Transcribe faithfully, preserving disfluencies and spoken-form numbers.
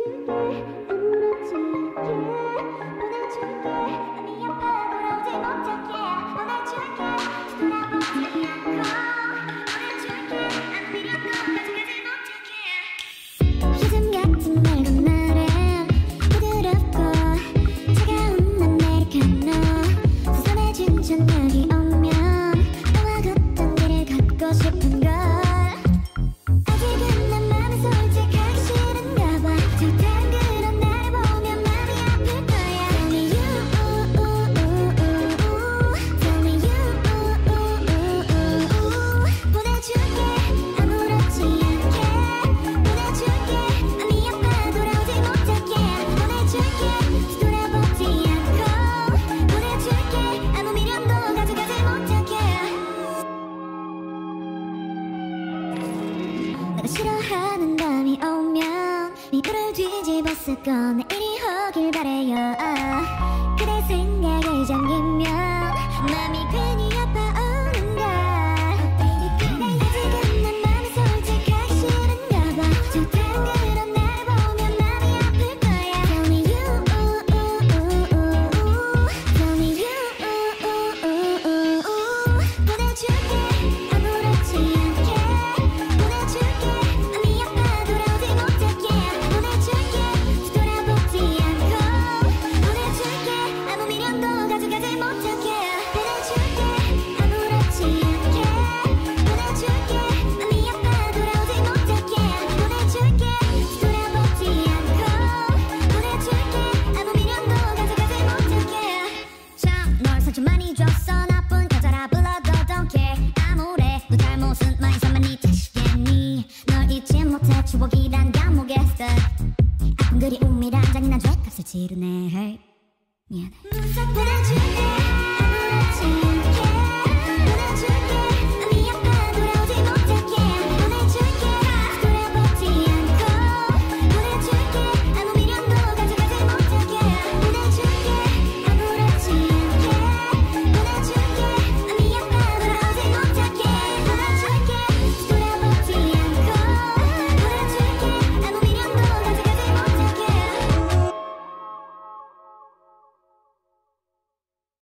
싫어하는 밤이 오면 미소를 뒤집었을 건 내일이 오길 바래요. 그대 생각에 잠기면 맘이 괜히 아파오는걸. 근데 아직은 난 맘이 솔직하기 싫은가 봐. 저 다른 그런 날 보면 맘이 아플 거야. Tell me you, tell me you. 보내줄게 아무렇지 않게. 많이 줬어 나쁜 여자라 불러도 don't care. 아무래도 잘못은 마이선만 네 탓이겠니. 널 잊지 못해 추억이란 감옥에 stuck. 아픈 그리움이란 잔인한 죄값을 치르네. 미안해. 보내줄게